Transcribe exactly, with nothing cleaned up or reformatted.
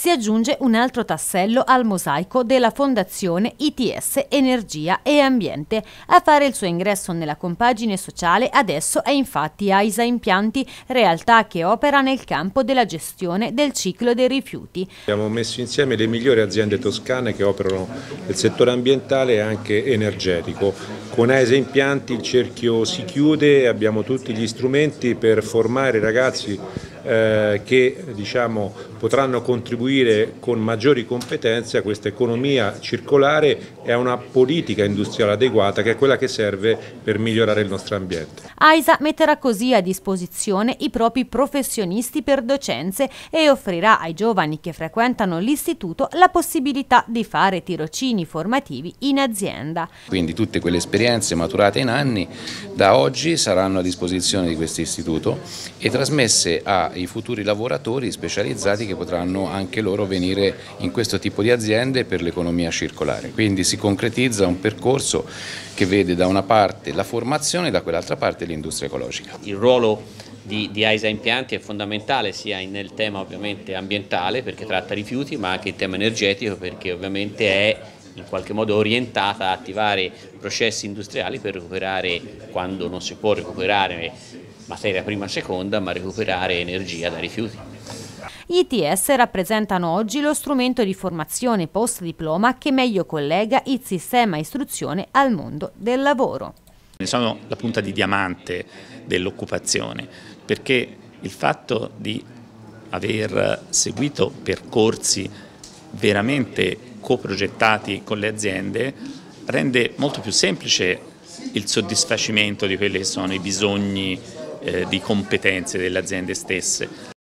si aggiunge un altro tassello al mosaico della Fondazione I T S Energia e Ambiente. A fare il suo ingresso nella compagine sociale adesso è infatti AISA Impianti, realtà che opera nel campo della gestione del ciclo dei rifiuti. Abbiamo messo insieme le migliori aziende toscane che operano nel settore ambientale e anche energetico. Con AISA Impianti il cerchio si chiude e abbiamo tutti gli strumenti per formare i ragazzi eh, che diciamo, potranno contribuire con maggiori competenze a questa economia circolare e a una politica industriale adeguata che è quella che serve per migliorare il nostro ambiente. AISA metterà così a disposizione i propri professionisti per docenze e offrirà ai giovani che frequentano l'istituto la possibilità di fare tirocini formativi in azienda. Quindi tutte quelle esperienze maturate in anni da oggi saranno a disposizione di questo istituto e trasmesse ai futuri lavoratori specializzati che potranno anche loro venire in questo tipo di aziende per l'economia circolare. Quindi si concretizza un percorso che vede da una parte la formazione e da quell'altra parte l'industria ecologica. Il ruolo di, di AISA Impianti è fondamentale sia nel tema ovviamente ambientale perché tratta rifiuti, ma anche il tema energetico perché ovviamente è in qualche modo orientata a attivare processi industriali per recuperare, quando non si può recuperare materia prima e seconda, ma recuperare energia da rifiuti. I T S rappresentano oggi lo strumento di formazione post-diploma che meglio collega il sistema istruzione al mondo del lavoro. Sono la punta di diamante dell'occupazione perché il fatto di aver seguito percorsi veramente coprogettati con le aziende rende molto più semplice il soddisfacimento di quelli che sono i bisogni eh, di competenze delle aziende stesse.